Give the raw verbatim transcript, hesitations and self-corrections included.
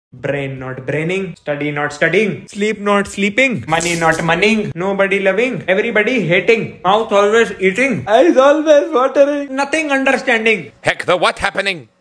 Brain not braining, study not studying, sleep not sleeping, money not moneying, nobody loving, everybody hating, mouth always eating, eyes always watering, nothing understanding. Heck, the what happening?